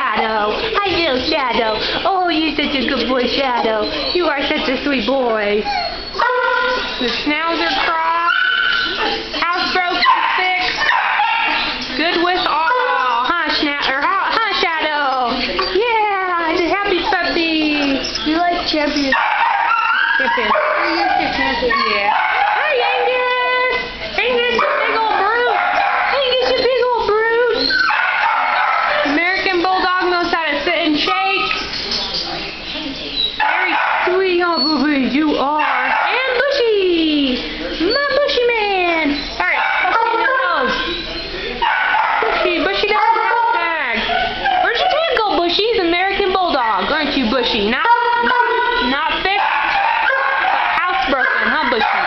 Shadow. Hi, little Shadow. Oh, you're such a good boy, Shadow. You are such a sweet boy. The schnauzer crossed. Housebroken fixed. Good with all. Huh, Shadow? Yeah, it's a happy puppy. You like champion? Champion. Yeah. Hi, Angus. Angus, you big old brute. Angus, you big old brute. American Bulldog knows how to sit and shake. Very sweet, oh, boo-boo, you are. And Bushy. My Bushy man. All right, Bushy in the nose. Bushy doesn't have a tag. Where's your tag go, Bushy? He's American Bulldog, aren't you, Bushy? Not fixed, but housebroken, huh, Bushy?